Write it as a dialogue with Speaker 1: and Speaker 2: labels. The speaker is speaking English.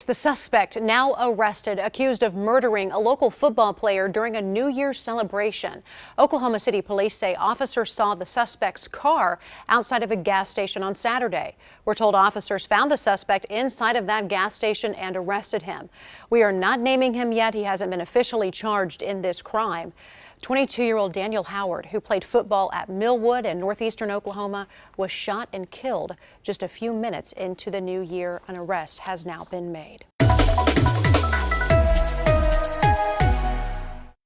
Speaker 1: The suspect now arrested, accused of murdering a local football player during a New Year's celebration. Oklahoma City police say officers saw the suspect's car outside of a gas station on Saturday. We're told officers found the suspect inside of that gas station and arrested him. We are not naming him yet. He hasn't been officially charged in this crime. 22-year-old Daniel Howard, who played football at Millwood in northeastern Oklahoma, was shot and killed just a few minutes into the new year. An arrest has now been made.